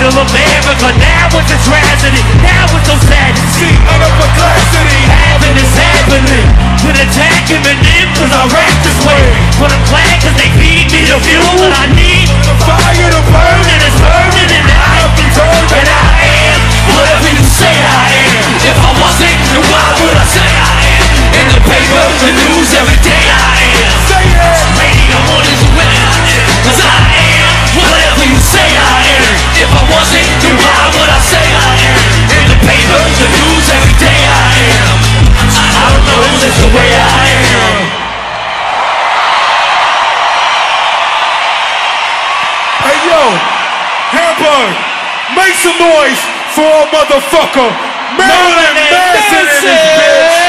middle of America. Now it's a tragedy, now it's so sad to see underclassity. Having is happening, been attacking Eminem cause I rap this way. But I'm glad cause they feed me the fuel that I need. The fire to burn and it's burning and I can turn. And I am whatever you say I am. If I wasn't, then why would I say I am? In the paper, the news, every day I am. Say it! Radio mornings when I am. Cause I am whatever you say I am. If I wasn't, then why would I say I am? In the paper, the news, every day I am. I don't know, it's just the way I am. Hey yo, Hamburg, make some noise for a motherfucker Marilyn Manson in this bitch.